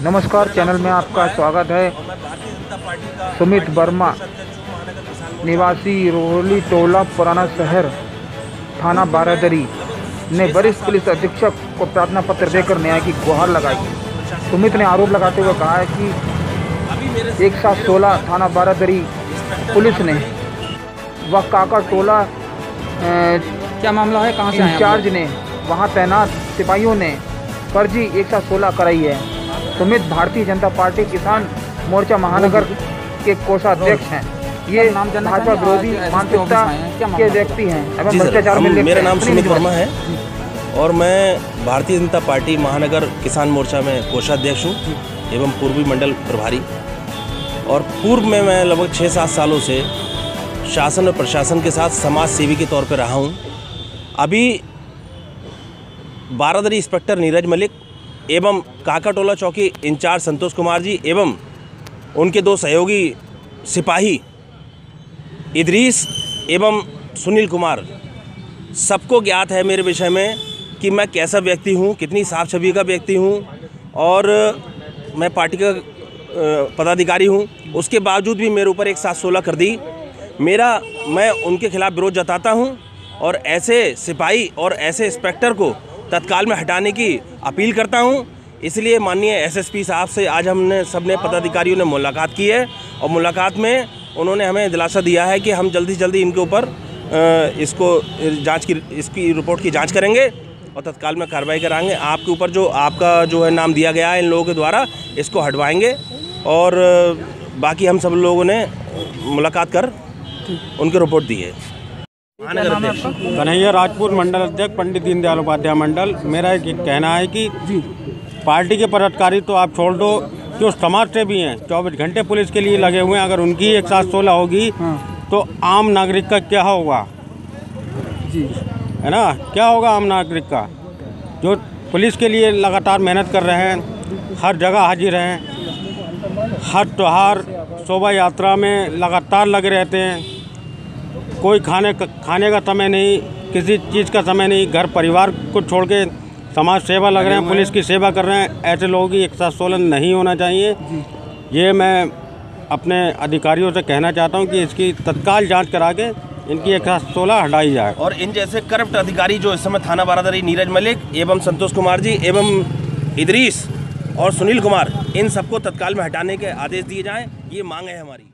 नमस्कार, चैनल में आपका स्वागत है। सुमित वर्मा निवासी रोहली टोला पुराना शहर थाना बारादरी ने वरिष्ठ पुलिस अधीक्षक को प्रार्थना पत्र देकर न्याय की गुहार लगाई। सुमित ने आरोप लगाते हुए कहा है कि 116 थाना बारादरी पुलिस ने व काका टोला क्या मामला है, कहाँ से इंचार्ज ने वहां तैनात सिपाहियों ने फर्जी 116 कराई है। सुमित भारतीय जनता पार्टी किसान मोर्चा महानगर के कोषाध्यक्ष हैं। ये भाजपा विरोधी मानसिकता के व्यक्ति हैं एवं भ्रष्टाचार में लिप्त। मेरा नाम सुमित वर्मा है और मैं भारतीय जनता पार्टी महानगर किसान मोर्चा में कोषाध्यक्ष हूँ एवं पूर्वी मंडल प्रभारी। और पूर्व में मैं लगभग 6-7 सालों से शासन और प्रशासन के साथ समाज सेवी के तौर पर रहा हूँ। अभी बारादरी इंस्पेक्टर नीरज मलिक एवं काकाटोला चौकी इंचार्ज संतोष कुमार जी एवं उनके 2 सहयोगी सिपाही इदरीस एवं सुनील कुमार, सबको ज्ञात है मेरे विषय में कि मैं कैसा व्यक्ति हूँ, कितनी साफ छवि का व्यक्ति हूँ और मैं पार्टी का पदाधिकारी हूँ। उसके बावजूद भी मेरे ऊपर 116 कर दी। मैं उनके खिलाफ विरोध जताता हूँ और ऐसे सिपाही और ऐसे इंस्पेक्टर को तत्काल में हटाने की अपील करता हूं। इसलिए माननीय एसएसपी साहब से आज हमने सबने पदाधिकारियों ने मुलाकात की है और मुलाकात में उन्होंने हमें दिलासा दिया है कि हम जल्दी से जल्दी इनके ऊपर इसकी रिपोर्ट की जांच करेंगे और तत्काल में कार्रवाई कराएंगे। आपके ऊपर आपका जो है नाम दिया गया है इन लोगों के द्वारा, इसको हटवाएंगे और बाकी हम सब लोगों ने मुलाकात कर उनकी रिपोर्ट दी है। कन्हैया राजपूत मंडल अध्यक्ष पंडित दीनदयाल उपाध्याय मंडल। मेरा एक कहना है कि पार्टी के पदाधिकारी तो आप छोड़ दो, जो समाज से भी हैं 24 घंटे पुलिस के लिए लगे हुए हैं, अगर उनकी 116 होगी तो आम नागरिक का क्या होगा जी, है ना? क्या होगा आम नागरिक का, जो पुलिस के लिए लगातार मेहनत कर रहे हैं, हर जगह हाजिर हैं, हर त्योहार शोभा यात्रा में लगातार लगे रहते हैं। कोई खाने का समय नहीं, किसी चीज़ का समय नहीं, घर परिवार को छोड़ के समाज सेवा लग रहे हैं, पुलिस की सेवा कर रहे हैं। ऐसे लोगों की 116 नहीं होना चाहिए। ये मैं अपने अधिकारियों से कहना चाहता हूं कि इसकी तत्काल जांच करा के इनकी 116 हटाई जाए। और इन जैसे करप्ट अधिकारी जो इस समय थाना बारादरी नीरज मलिक एवं संतोष कुमार जी एवं इदरीस और सुनील कुमार, इन सबको तत्काल में हटाने के आदेश दिए जाएँ। ये मांग है हमारी।